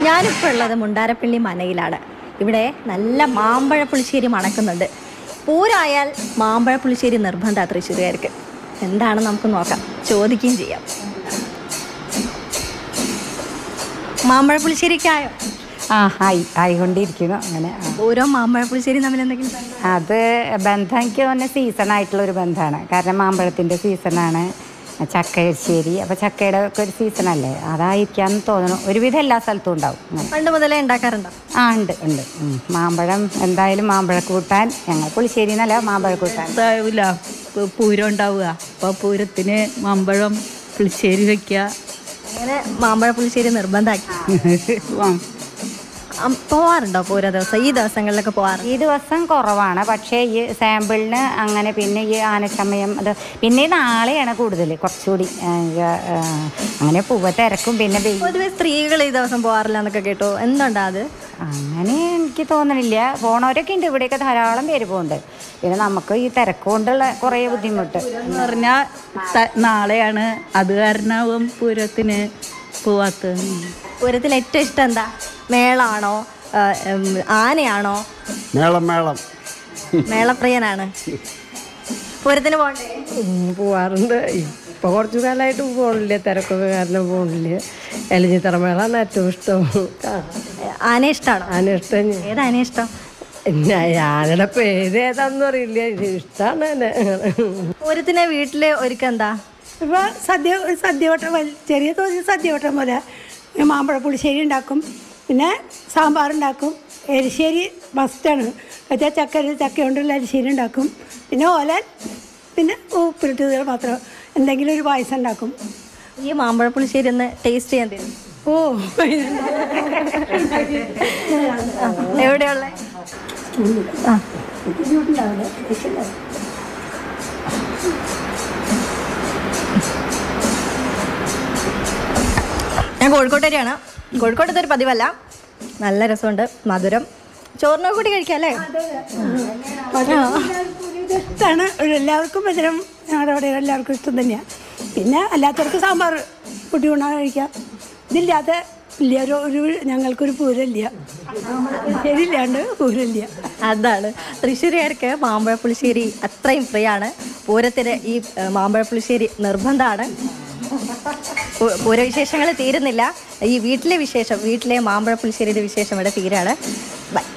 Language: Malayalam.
ഞാനിപ്പോൾ ഉള്ളത് മുണ്ടാരപ്പള്ളി മനയിലാണ്. ഇവിടെ നല്ല മാമ്പഴ പുളിശ്ശേരി മണക്കുന്നുണ്ട്. പൂരായാൽ മാമ്പഴ പുളിശ്ശേരി നിർബന്ധമാണ് തൃശ്ശൂരുകാർക്ക്. എന്താണെന്ന് നമുക്ക് നോക്കാം, ചോദിക്കുകയും ചെയ്യാം. മാമ്പഴ പുളിശ്ശേരിക്കായോ? ആയിക്കൊണ്ടിരിക്കുന്നു. അങ്ങനെ ഓരോ മാമ്പഴ പുളിശ്ശേരി തമ്മിൽ എന്തെങ്കിലും അത് ബന്ധം എനിക്ക് തന്നെ സീസണായിട്ടുള്ളൊരു ബന്ധമാണ്. കാരണം മാമ്പഴത്തിൻ്റെ സീസണാണ്, ചക്കശ്ശേരി. അപ്പോൾ ചക്കയുടെ ഒക്കെ ഒരു സീസണല്ലേ, അതായിരിക്കാന്ന് തോന്നുന്നു. ഒരുവിധം എല്ലാ സ്ഥലത്തും ഉണ്ടാവും. പണ്ട് മുതലേ ഉണ്ടാക്കാറുണ്ടോ? ഉണ്ട്. മാമ്പഴം എന്തായാലും മാമ്പഴ കൂട്ടാൻ, ഞങ്ങൾ പുളിശ്ശേരി എന്നല്ല മാമ്പഴ കൂട്ടാൻ. പൂരം ഉണ്ടാവുക, അപ്പോൾ പൂരത്തിന് മാമ്പഴം പുളിശ്ശേരി വയ്ക്കുക. അങ്ങനെ മാമ്പഴ പുളിശ്ശേരി നിർബന്ധമാക്കി പോവാറുണ്ടോ പൂര ദിവസം? ഈ ദിവസങ്ങളിലൊക്കെ പോവാറുണ്ട്. ഈ ദിവസം കുറവാണ്, പക്ഷേ ഈ സാമ്പിളിന് അങ്ങനെ. പിന്നെ ഈ ആനച്ചമയം അത് പിന്നെ നാളെയാണ് കൂടുതൽ കുറച്ചുകൂടി അങ്ങനെ പൂവ തിരക്കും. പിന്നെ പൊതുവെ സ്ത്രീകൾ ഈ ദിവസം പോവാറില്ല എന്നൊക്കെ കേട്ടോ, എന്തുണ്ടാ അത്? അങ്ങനെ എനിക്ക് തോന്നണില്ല. പോണവരൊക്കെ ഉണ്ട്, ഇവിടെയൊക്കെ ധാരാളം പേര് പോകുന്നുണ്ട്. പിന്നെ നമുക്ക് ഈ തിരക്കുകൊണ്ടുള്ള കുറേ ബുദ്ധിമുട്ട് എന്ന് പറഞ്ഞാൽ നാളെയാണ്, അത് കാരണമാവും പൂരത്തിന് പോവാത്തത്. പൂരത്തിൽ ഏറ്റവും ഇഷ്ടം എന്താ? മേളാണോ ആനയാണോ? മേളം മേളപ്രിയനാണ്. പൂരത്തിന് പോകണ്ടേ? പോവാറുണ്ട്. ഇപ്പോൾ കുറച്ചു കാലമായിട്ട് പോകണില്ല, തിരക്കൊക്കെ കാരണം പോകണില്ല. എലഞ്ഞിത്തറമേളാണ് ഏറ്റവും ഇഷ്ടം. ആന ഇഷ്ടമാണോ? ആന ഇഷ്ടം. ഏത് ആന ഇഷ്ടം? ആനയുടെ പേര് ഏതാണെന്ന് അറിയില്ല, ഇഷ്ടമാണ് ആന. പൂരത്തിന് വീട്ടില് ഒരുക്കം എന്താ? ഇപ്പോൾ സദ്യവട്ടം ചെറിയ തോതിൽ സദ്യവട്ടം പോലെ മാമ്പഴ പുളിശ്ശേരി ഉണ്ടാക്കും, പിന്നെ സാമ്പാറുണ്ടാക്കും. എരിശ്ശേരി മസ്റ്റാണ്. വെച്ചാൽ ചക്ക കൊണ്ടുള്ള എരിശ്ശേരി ഉണ്ടാക്കും. പിന്നെ ഓലൻ, പിന്നെ ഉപ്പിലിട്ടത് മാത്രം എന്തെങ്കിലും ഒരു പായസം ഉണ്ടാക്കും. ഈ മാമ്പഴ പുളിശ്ശേരി ഒന്ന് ടേസ്റ്റ് ചെയ്യാൻ തരും? എവിടെയുള്ള? ഞാൻ കോഴിക്കോട്ടേരിയാണ്. കോഴിക്കോട്ടത്തെ ഒരു പതിവല്ല, നല്ല രസമുണ്ട്, മധുരം. ചോറിനൊക്കെ കൂടി കഴിക്കാം അല്ലേ? ഇഷ്ടമാണ് എല്ലാവർക്കും മധുരം. ഞങ്ങളുടെ അവിടെ എല്ലാവർക്കും ഇഷ്ടം തന്നെയാണ്. പിന്നെ അല്ലാത്തവർക്ക് സാമ്പാർ കൂട്ടി കൊണ്ടാൽ കഴിക്കാം. ഇതില്ലാത്ത ഇല്ല, ഒരു ഞങ്ങൾക്കൊരു പൂരമില്ല, ശരിയില്ലാണ്ട് പൂരമില്ല. അതാണ് തൃശ്ശൂരുകാർക്ക് മാമ്പഴ പുളിശ്ശേരി അത്രയും പ്രിയമാണ്. പൂരത്തിന് ഈ മാമ്പഴ പുളിശ്ശേരി നിർബന്ധമാണ്. പൂരവിശേഷങ്ങൾ തീരുന്നില്ല. ഈ വീട്ടിലെ വിശേഷം, വീട്ടിലെ മാമ്പഴ പുളിശ്ശേരിയുടെ വിശേഷം ഇവിടെ തീരാണ്. ബൈ.